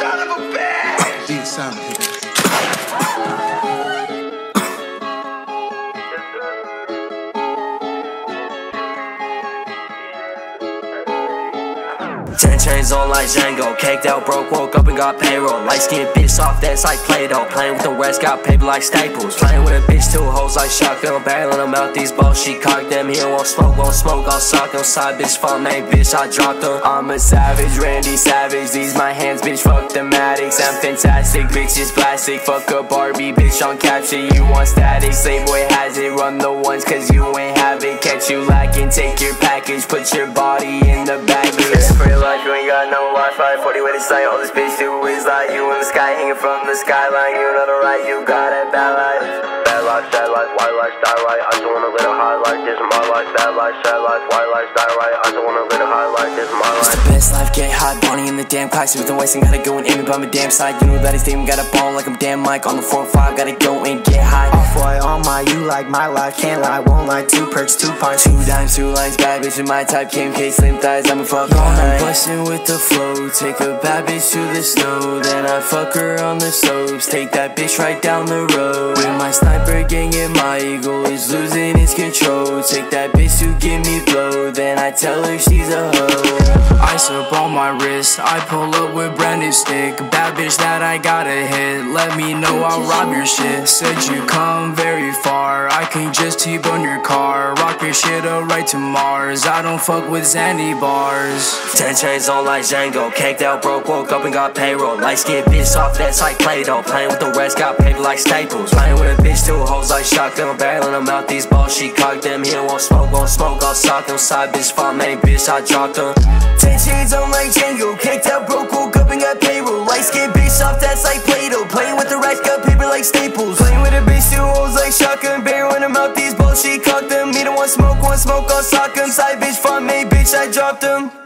son of a bitch! Deep sound. Ten chains on like Django, caked out, broke, woke up and got payroll. Light skin bitch, soft dance like Play-Doh. Playing with the rest, got paper like Staples. Playing with a bitch, two hoes like shotgun. Barreling them out these balls, she cocked them. He won't smoke, I'll sock him. Side bitch, fuck me, bitch, I dropped them. I'm a savage, Randy Savage. These my hands, bitch, fuck the Maddox. I'm fantastic, bitch, it's plastic. Fuck a Barbie, bitch, on capture. You want static, same boy has it. Run the ones, cause you ain't have it. Catch you lacking, take your package. Put your body in the baggage. You ain't got no Wi-Fi, 40 way to sight. All this bitch do is like you in the sky, hanging from the skyline. You know the right, you got it, bad life. Bad life, sad life, white life, die right. I just wanna live a high life, this is my life. Bad life, sad life, white life, die right. I just wanna live a high life, this is my life. It's the best life, get high, Bonnie in the damn car. See with the wasting, gotta go and aim it by my damn side. You know that it's demon, got a ball like I'm damn Mike. On the 4-5, gotta go and get high. Off-white on my, you like my life. Can't lie, won't lie, 2 perks, 2 pints. 2 dimes, 2 lines, bad bitch in my type. Kim K, slim thighs, I'm a fuck all night. Bustin' with the flow, take a bad bitch to the snow. Then I fuck her on the slopes, take that bitch right down the road. With my sniper gang and my eagle is losing its control. Take that bitch to give me blow, then I tell her she's a hoe. Ice up on my wrist, I pull up with branded stick. Bad bitch that I gotta hit, let me know I'll rob your shit. Said you come very far, I can just T-bone your car. Rock your shit up right to Mars, I don't fuck with Zandy bars. 10 chains on like Django, caked out, broke, woke up and got payroll. Light skin bitch, soft dance like Play-Doh. Playing with the rest, got paper like Staples. Playing with a bitch, 2 hoes like shotgun. Barreling them out these balls, she cocked them. He won't smoke, I'll sock him. Side bitch, fuck me, bitch, I dropped them. 10 chains on like Django, caked out, broke, woke up and got payroll. Light skin bitch, soft dance like Play-Doh. Playing with the rest, got paper like Staples. Playing with a bitch, 2 hoes like shotgun. Barreling them out these balls, she cocked them. Me don't want smoke, I'll sock him. Side bitch, fuck me, bitch, I dropped them.